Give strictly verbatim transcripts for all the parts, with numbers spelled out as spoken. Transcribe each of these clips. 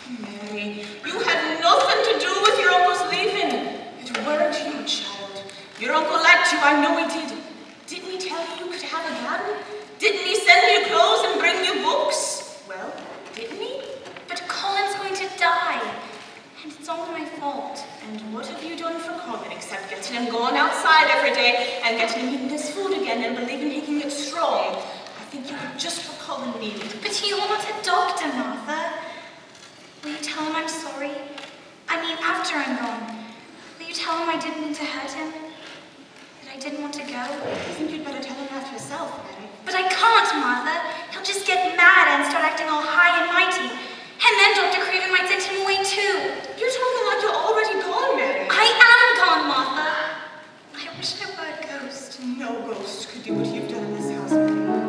Mary, you had nothing to do with your uncle's leaving. It weren't you, child. Your uncle liked you, I know he did. Didn't he tell you you could have a garden? Didn't he send you clothes and bring you books? Well, didn't he? But Colin's going to die, and it's all my fault. And what have you done for Colin except getting him going outside every day and getting him eating his food again and believing he can get strong? I think you did just what Colin needed. But he wants a doctor, Martha. Will you tell him I'm sorry? I mean, after I'm gone. Will you tell him I didn't mean to hurt him? That I didn't want to go? I think you'd better tell him that yourself, Mary. But I can't, Martha. He'll just get mad and start acting all high and mighty. And then Doctor Craven might send him away too. You're talking like you're already gone, Mary. I am gone, Martha. I wish I were a ghost. No ghost could do what you've done in this house, Mary.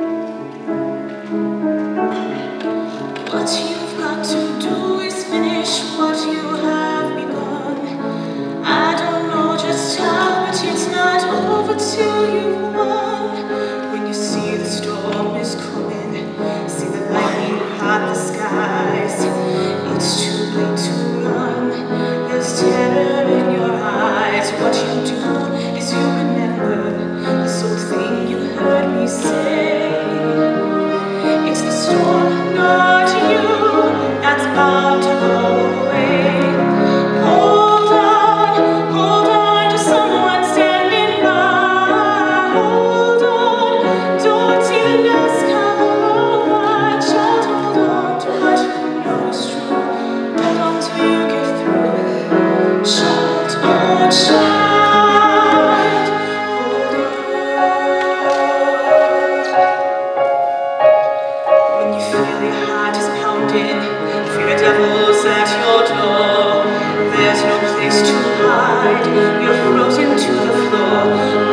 What you've got to do is finish what you have begun. I don't know just how, but it's not over till you've won. When you see the storm is coming, see the lightning part the skies, it's too late to run. There's terror in your eyes. What you do is you remember this old thing you heard me say. It's the storm, not you, that's bound to go away. Hold on, hold on to someone standing by. Hold on, don't even ask how or why. Child, hold on to what you know is true. Hold on till you get through. Child, oh child, when you feel your heart is pounding, fear devils at your door. There's no place to hide, you're frozen to the floor.